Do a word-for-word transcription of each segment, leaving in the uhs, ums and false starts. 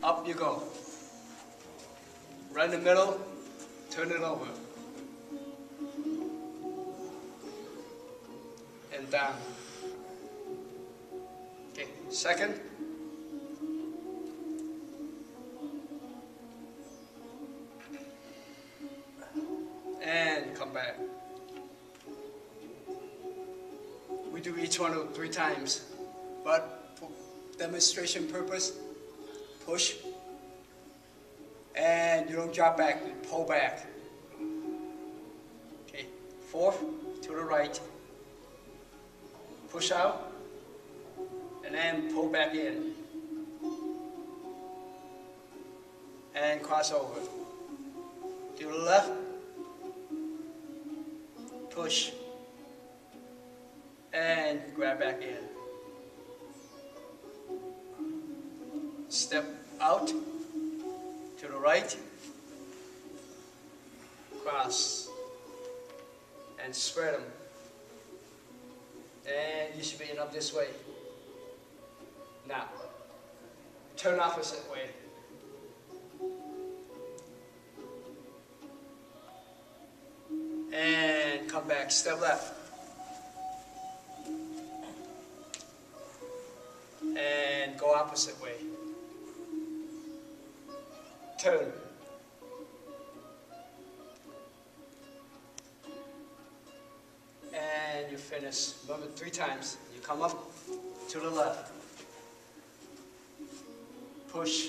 Up you go. Right in the middle, turn it over. And down. Okay, second. And come back. We do each one of three times, but for demonstration purpose, push, and you don't drop back, you pull back. Okay, fourth, to the right, push out, and then pull back in, and cross over. To the left, push, and grab back in. Step out, to the right, cross, and spread them. And you should be up this way. Now, turn opposite way. And come back, step left. And go opposite way. Turn. And you finish. Remember, three times. You come up to the left. Push.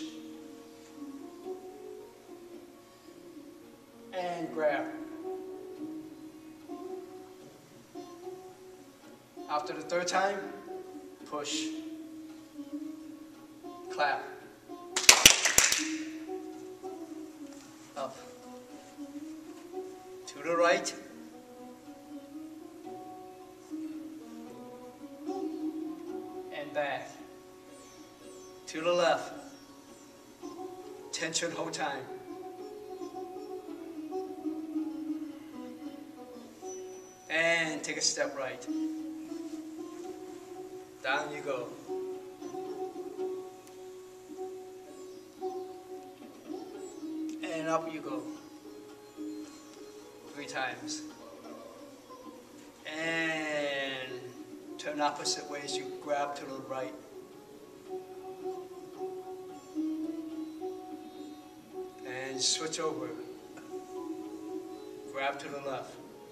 And grab. After the third time, push. Clap. Up. To the right. And back. To the left. Tension whole time. And take a step right. Down you go. And up you go. Three times. And turn opposite ways. You grab to the right. And switch over. Grab to the left.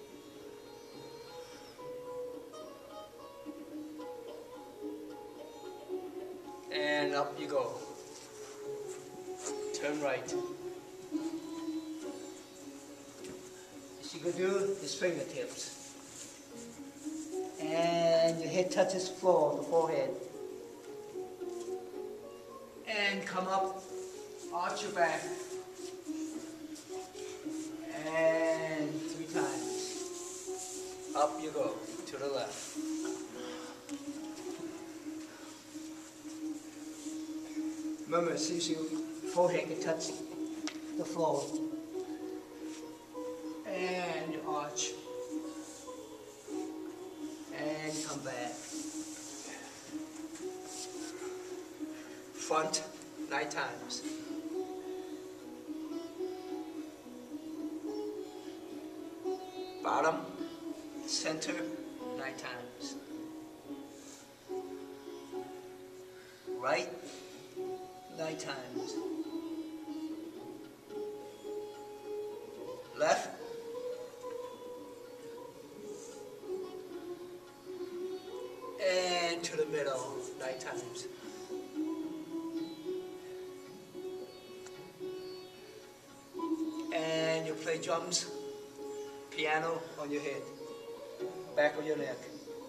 And up you go. Turn right. You can do his fingertips. And your head touches floor, the forehead. And come up, arch your back. And three times. Up you go, to the left. Remember, see if your forehead can touch the floor. And you arch. And come back. Front, nine times. Bottom, center, nine times. Right, nine times. Left. And to the middle, nine times. And you play drums, piano on your head, back of your neck.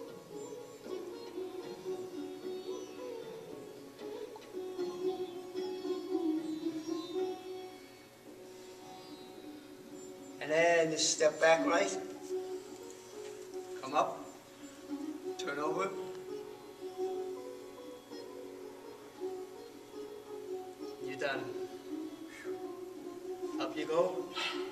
And then you step back right, come up, turn over, you're done. Up you go.